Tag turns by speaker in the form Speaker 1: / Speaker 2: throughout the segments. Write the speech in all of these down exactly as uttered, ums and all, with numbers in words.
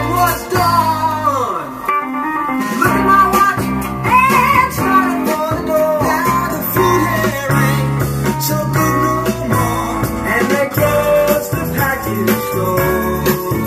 Speaker 1: was done. Look at my watch and started for the door. Now the food here ain't so good no more, and they closed the package store.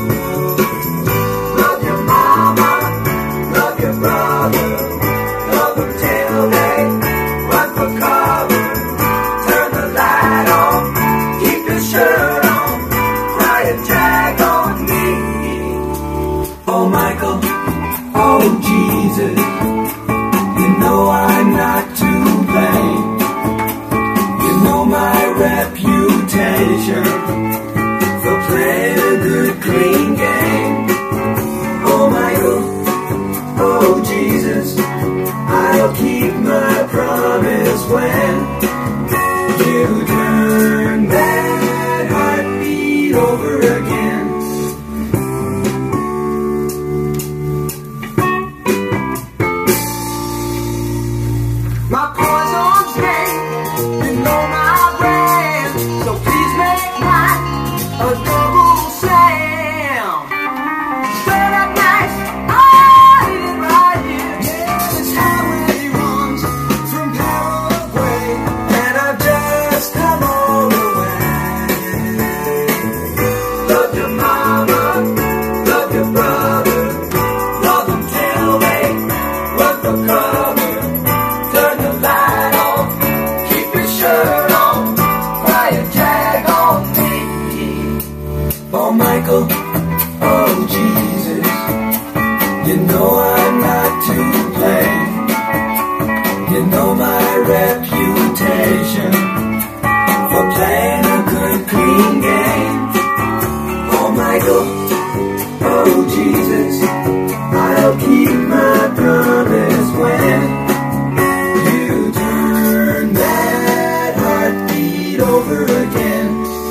Speaker 1: Love your mama, love your brother, love them till they run for cover. Turn the light on, keep your shirt on, cry a jag on me. Oh Michael, oh Jesus, you know I'm not to blame. You know my reputation for playing a good clean game. Oh Michael, oh Jesus, I'll keep my promise when you turn that heartbeat over again. My poison's name, you know my brand, so please make mine a double slam. Straight up nice, I eat it right here. Yeah, this highway runs from Paraguay, and I've just come all the way. Love your mama, love your brother, love them till they run for cover. Turn the light on, keep your shirt on, cry a jag on me. Oh Michael, oh Jesus, you know I'm not to blame. You know my reputation for playing a good clean game. Oh Michael, oh Jesus, I'll keep my promise when you turn that heartbeat over again.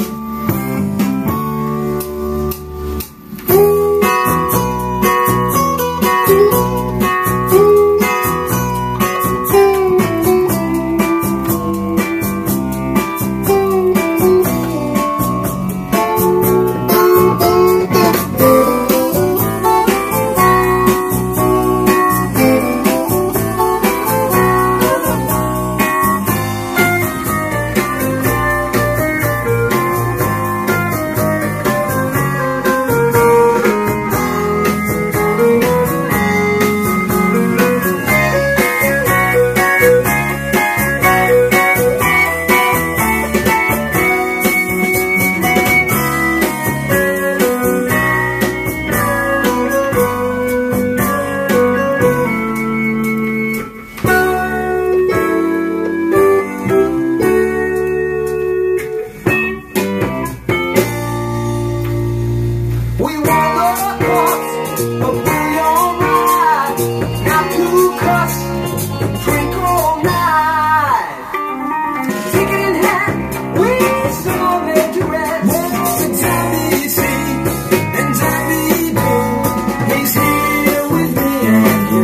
Speaker 1: We won the cups, but we alright. Not to cuss, drink all night. Ticket in hand, we saw made to rest. Well, the time be seen and time be done. He's here with me and you.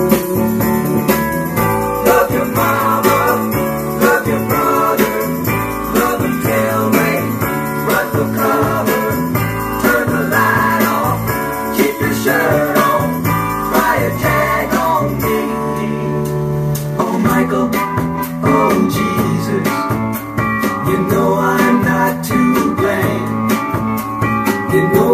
Speaker 1: Love your mama, love your brother, love them till they run for cover. Shirt on, cry a jag on me. Oh Michael, oh Jesus, you know I'm not to blame. You know